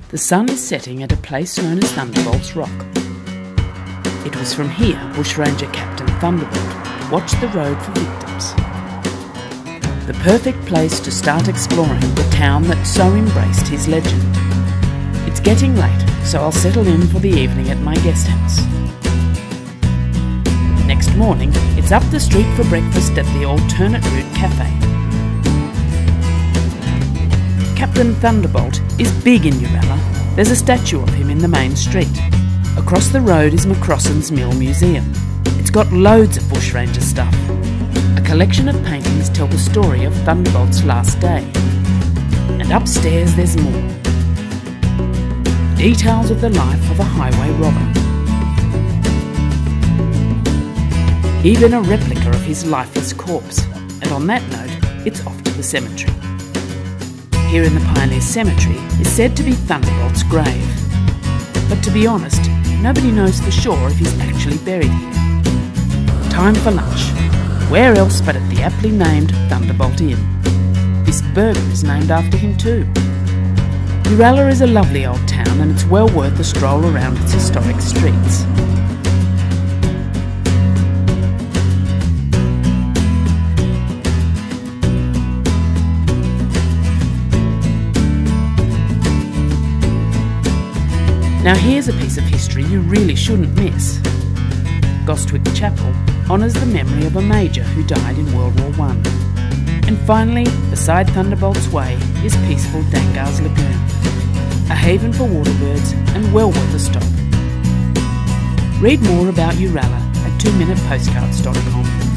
The sun is setting at a place known as Thunderbolt's Rock. It was from here bushranger Captain Thunderbolt watched the road for victims. The perfect place to start exploring the town that so embraced his legend. It's getting late, so I'll settle in for the evening at my guest house. Next morning, it's up the street for breakfast at the Alternate Route Cafe. Captain Thunderbolt is big in Uralla. There's a statue of him in the main street. Across the road is McCrossan's Mill Museum. It's got loads of bushranger stuff. A collection of paintings tell the story of Thunderbolt's last day. And upstairs there's more. Details of the life of a highway robber. Even a replica of his lifeless corpse. And on that note, it's off to the cemetery. Here in the Pioneer Cemetery is said to be Thunderbolt's grave. But to be honest, nobody knows for sure if he's actually buried here. Time for lunch. Where else but at the aptly named Thunderbolt Inn. This burger is named after him too. Uralla is a lovely old town and it's well worth a stroll around its historic streets. Now here's a piece of history you really shouldn't miss. Gostwick Chapel honours the memory of a major who died in World War I. And finally, beside Thunderbolt's Way is peaceful Dangar's Lagoon, a haven for waterbirds and well worth a stop. Read more about Uralla at 2minutepostcards.com.